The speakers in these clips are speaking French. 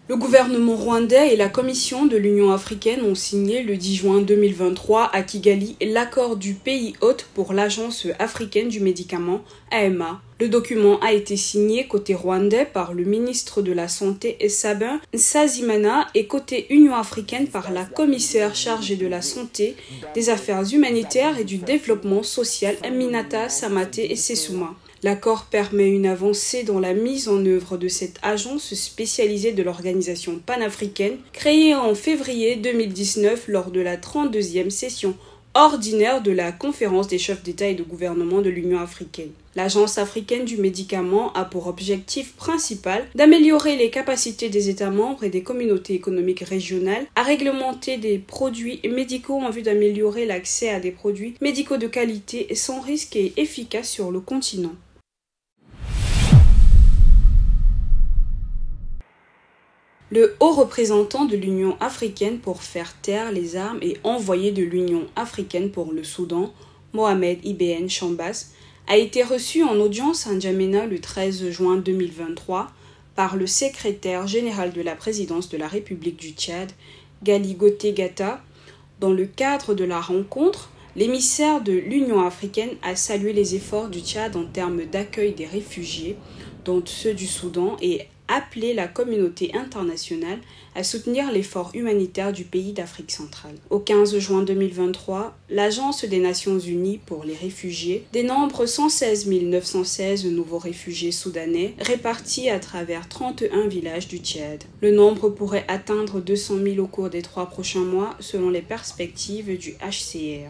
Le gouvernement rwandais et la Commission de l'Union africaine ont signé le 10 juin 2023 à Kigali l'accord du pays hôte pour l'Agence africaine du médicament AMA. Le document a été signé côté rwandais par le ministre de la Santé Sabin Nsanzimana et côté Union africaine par la commissaire chargée de la santé, des affaires humanitaires et du développement social Aminata Samate Sessouma. L'accord permet une avancée dans la mise en œuvre de cette agence spécialisée de l'organisation panafricaine créée en février 2019 lors de la 32e session ordinaire de la conférence des chefs d'État et de gouvernement de l'Union africaine. L'Agence africaine du médicament a pour objectif principal d'améliorer les capacités des États membres et des communautés économiques régionales à réglementer des produits médicaux en vue d'améliorer l'accès à des produits médicaux de qualité sans risque et efficaces sur le continent. Le haut représentant de l'Union africaine pour faire taire les armes et envoyé de l'Union africaine pour le Soudan, Mohamed Ibn Chambas, a été reçu en audience à N'Djamena le 13 juin 2023 par le secrétaire général de la présidence de la République du Tchad, Gali Goté Gata. Dans le cadre de la rencontre, l'émissaire de l'Union africaine a salué les efforts du Tchad en termes d'accueil des réfugiés, dont ceux du Soudan, et appelé la communauté internationale à soutenir l'effort humanitaire du pays d'Afrique centrale. Au 15 juin 2023, l'Agence des Nations Unies pour les réfugiés dénombre 116 916 nouveaux réfugiés soudanais répartis à travers 31 villages du Tchad. Le nombre pourrait atteindre 200 000 au cours des 3 prochains mois selon les perspectives du HCR.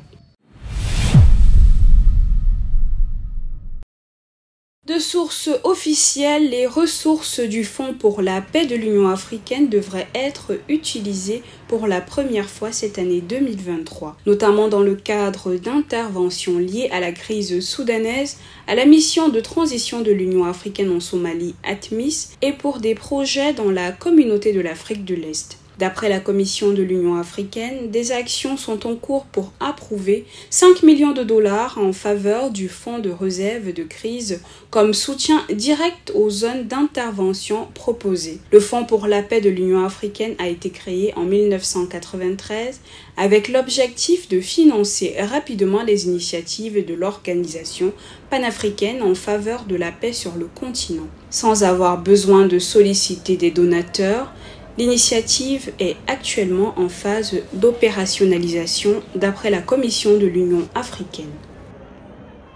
De sources officielles, les ressources du Fonds pour la paix de l'Union africaine devraient être utilisées pour la première fois cette année 2023, notamment dans le cadre d'interventions liées à la crise soudanaise, à la mission de transition de l'Union africaine en Somalie, ATMIS, et pour des projets dans la communauté de l'Afrique de l'Est. D'après la Commission de l'Union africaine, des actions sont en cours pour approuver 5 millions de dollars en faveur du fonds de réserve de crise comme soutien direct aux zones d'intervention proposées. Le Fonds pour la paix de l'Union africaine a été créé en 1993 avec l'objectif de financer rapidement les initiatives de l'organisation panafricaine en faveur de la paix sur le continent. Sans avoir besoin de solliciter des donateurs, l'initiative est actuellement en phase d'opérationnalisation d'après la Commission de l'Union africaine.